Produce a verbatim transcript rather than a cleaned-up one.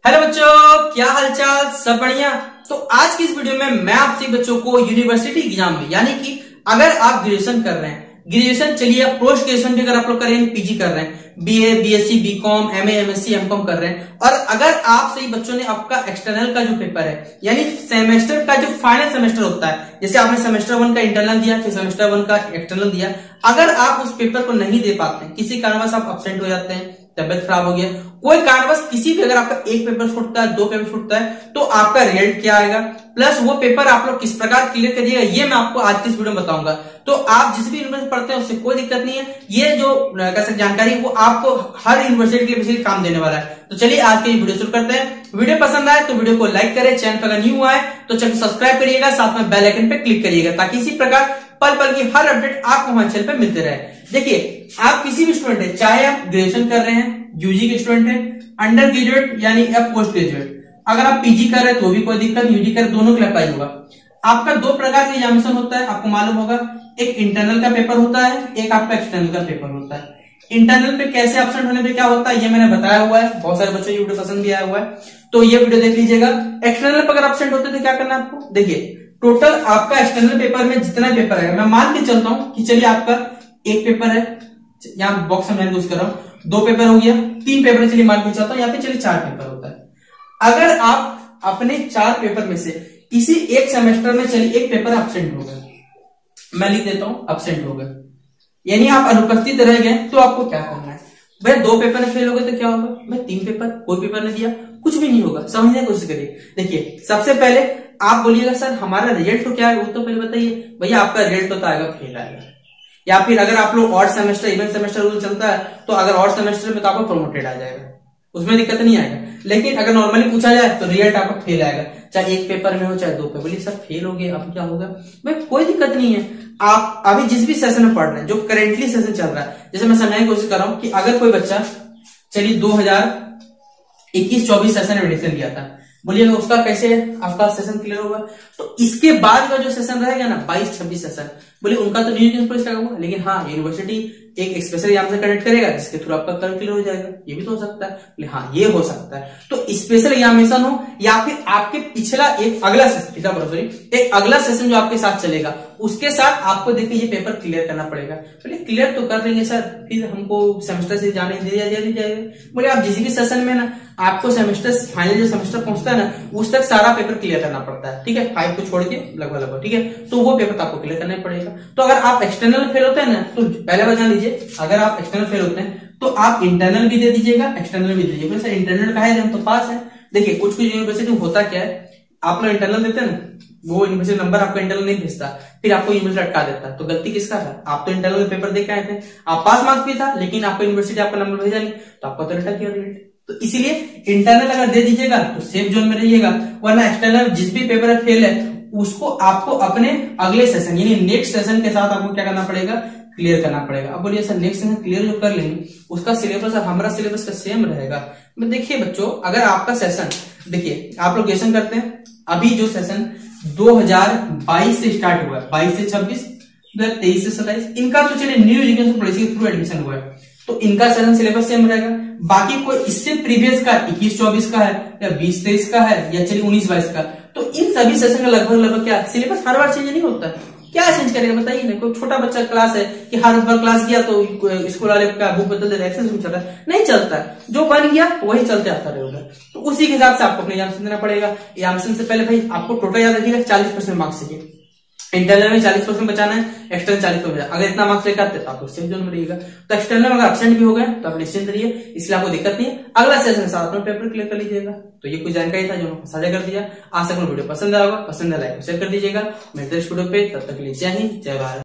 Hello बच्चों, क्या हालचाल? सब बढ़िया। तो आज की इस वीडियो में मैं आपसे बच्चों को यूनिवर्सिटी एग्जाम में, यानी कि अगर आप ग्रेजुएशन कर रहे हैं, ग्रेजुएशन चलिए पोस्ट ग्रेजुएशन भी अगर आप लोग कर रहे हैं, पीजी कर रहे हैं, BA, BSc, BCom, MA, MSc, MCom कर रहे हैं, और अगर आप सही बच्चों ने आपका एक्सटर्नल का जो पेपर है, यानी सेमेस्टर का जो फाइनल सेमेस्टर होता है, जैसे आपने सेमेस्टर वन का इंटरनल दिया, फिर सेमेस्टर वन का एक्सटर्नल दिया, अगर आप उस पेपर को नहीं दे पाते हैं, किसी कारणवश आप अब्सेंट हो जाते हैं, तबियत खराब हो गया, कोई कारणवश किसी भी, अगर आपका एक पेपर छूटता है, दो पेपर छूटता है, तो आपका रिजल्ट क्या आएगा, प्लस वो पेपर आप लोग किस प्रकार क्लियर करिएगा, ये मैं आपको आज की इस वीडियो में बताऊंगा। तो आप जिस भी यूनिवर्सिटी पढ़ते हैं उससे कोई दिक्कत नहीं है, ये जो कैसे जानकारी वो आपको हर यूनिवर्सिटी के लिए काम देने वाला है। तो चलिए आज के वीडियो शुरू करते हैं। वीडियो पसंद आए तो वीडियो को लाइक करें, चैनल पर अगर न्यू हुआ है तो चैनल को सब्सक्राइब करिएगा, साथ में बेल आइकन पे क्लिक करिएगा, ताकि इसी प्रकार पल पल की हर अपडेट आपको हमारे चैनल पे मिलते रहे। देखिए, आप किसी भी स्टूडेंट है, चाहे आप ग्रेजुएशन कर रहे हैं, यूजी के स्टूडेंट है, अंडर ग्रेजुएट यानी या पोस्ट ग्रेजुएट, अगर आप पीजी कर रहे हैं तो भी कोई दिक्कत नहीं, यूजी कर दोनों के लिए अप्लाई होगा। आपका दो प्रकार का एग्जामिनेशन होता है, आपको मालूम होगा, एक इंटरनल का पेपर होता है, एक आपका एक्सटर्नल का पेपर होता है। इंटरनल पे कैसे एब्सेंट होने पे क्या होता है ये मैंने बताया हुआ है, बहुत सारे बच्चों को वीडियो पसंद भी आया हुआ है, तो ये वीडियो देख लीजिएगा। एक्सटर्नल पर अगर एब्सेंट होते तो क्या करना है आपको? देखिए, टोटल आपका एक्सटर्नल पेपर में जितना पेपर है, मैं मान के चलता हूं कि चलिए आपका एक पेपर है, यहाँ बॉक्स में यूज कर रहा हूं, दो पेपर हो गया, तीन पेपर चलिए मान के चलता हूं, यहाँ पे चलिए चार पेपर होता है। अगर आप अपने चार पेपर में से किसी एक सेमेस्टर में चलिए एक पेपर एब्सेंट हो गए, मैं लिख देता हूं एब्सेंट हो गए, यानी आप अनुपस्थित रह गए, तो आपको क्या करना है? भाई दो पेपर में फेल हो गए तो क्या होगा? मैं तीन पेपर, कोई पेपर नहीं दिया, कुछ भी नहीं होगा। समझने की कोशिश करिए। देखिए, सबसे पहले आप बोलिएगा सर हमारा रिजल्ट तो क्या है, वो तो पहले बताइए। भैया आपका रिजल्ट तो आएगा फेल आएगा, या फिर अगर आप लोग odd semester, even semester rule चलता है, तो अगर ऑड सेमेस्टर में तो आपको प्रोमोटेड आ जाएगा, उसमें दिक्कत नहीं आएगा। लेकिन अगर नॉर्मली पूछा जाए तो रिजल्ट आपका फेल आएगा, चाहे एक पेपर में हो चाहे दो पेपर। बोलिए सर फेल हो गए, अब क्या होगा? भाई कोई दिक्कत नहीं है। आप अभी जिस भी सेशन में पढ़ रहे हैं, जो करेंटली सेशन चल रहा है, जैसे मैं समझाने की कोशिश कर रहा हूं कि अगर कोई बच्चा चलिए दो हजार इक्कीस चौबीस सेशन में एडमिशन लिया था, बोलिएगा उसका कैसे आपका सेशन क्लियर होगा? तो इसके बाद का जो सेशन रहेगा ना, बाईस छब्बीस सेशन, बोले उनका तो न्यू न्यूज लगा हुआ, लेकिन हाँ यूनिवर्सिटी एक स्पेशल एग्जाम से कनेक्ट करेगा जिसके थ्रू आपका कर क्लियर हो जाएगा। ये भी तो हो सकता है। बोले हाँ ये हो सकता है। तो स्पेशल एग्जामिनेशन हो या फिर आपके पिछला एक अगला सेशन, सॉरी एक अगला सेशन जो आपके साथ चलेगा, उसके साथ आपको देखिए ये पेपर क्लियर करना पड़ेगा। बोले क्लियर तो कर लेंगे सर, फिर हमको सेमेस्टर से जाने दिया जाएगा। बोले आप जिस भी सेशन में ना आपको सेमेस्टर फाइनल जो सेमेस्टर पहुंचता है ना, उस तक सारा पेपर क्लियर करना पड़ता है, ठीक है, फाइव को छोड़ के लगभग लगभग, ठीक है। तो वो पेपर आपको क्लियर करना पड़ेगा। तो अगर आप एक्सटर्नल फेल होते हैं ना, तो पहले बात जान लीजिए, अगर आप एक्सटर्नल फेल होते हैं तो आप इंटरनल भी दे दीजिएगा, एक्सटर्नल भी दे दीजिएगा। सर इंटरनल का है हम तो पास है। देखिए कुछ कुछ यूनिवर्सिटी में होता क्या है, आप लोग इंटरनल देते हैं ना, वो यूनिवर्सिटी नंबर आपको इंटरनल नहीं भेजता, फिर आपको यूनिवर्सिटी अटका देता है। तो गलती किसका था? आप तो इंटरनल पेपर दे के आए थे, आप पास मार्क्स भी था, लेकिन आपको यूनिवर्सिटी आपका नंबर भेजा नहीं, तो आपको तो रिटर्न किया रिजल्ट। तो इसीलिए इंटरनल अगर दे दीजिएगा तो सेफ जोन में रहिएगा, वरना एक्सटर्नल जिस भी पेपर फेल है उसको आपको अपने अगले सेशन यानी नेक्स्ट सेशन के साथ आपको क्या करना पड़ेगा? क्लियर करना पड़ेगा। अब बोलिए सर नेक्स्ट सेशन क्लियर जो कर लेंगे उसका सिलेबस और हमारा सिलेबस का सेम रहेगा। मैं देखिए बच्चों, अगर आपका सेशन, देखिए आप लोग ग्रेजुएशन करते हैं, अभी जो सेशन दो हजार बाईस से स्टार्ट हुआ है, बाईस से छब्बीस, दो हजार तेईस से सत्ताईस, इनका तो चलिए न्यू एजुकेशन पॉलिसी के थ्रू एडमिशन हुआ है, तो इनका सेशन सिलेबस सेम रहेगा। बाकी कोई इससे प्रीवियस का इक्कीस चौबीस का है, या बीस तेईस का है, या चलिए उन्नीस बाईस का, तो इन सभी सेशन का लगभग लगभग क्या सिलेबस हर बार चेंज नहीं होता है। क्या चेंज करेगा बताइए ना? कोई छोटा बच्चा क्लास है कि हर बार क्लास गया तो स्कूल वाले का बुक बदल दे, एक्सेस चल रहा है, नहीं चलता है। जो बन गया वही चलते आता रहेगा। तो उसी के हिसाब से आपको अपने एग्जामिनेशन देना पड़ेगा। एग्जामिनेशन से पहले भाई आपको टोटल याद रखिएगा चालीस परसेंट मार्क्स चाहिए, इंटरनल में चालीस परसेंट बचाना है, एक्सटर्नल चालीस परसेंट। अगर इतना मार्क्स लेकर आते तो आप सेफ जोन में रहिएगा। तो एक्सटर्नल अगर एब्सेंट भी हो गए तो आप निश्चिंत रहिए, इसलिए आपको दिक्कत नहीं है। अगला सेशन के साथ अपना पेपर क्लियर कर लीजिएगा। तो ये कुछ जानकारी था जो मैं साझा कर दिया। आशा करूं वीडियो पसंद आएगा, पसंद है लाइक शेयर कर दीजिएगा। मिलते हैं इस वीडियो पे, तब तक के लिए जय हिंद, जय भारत।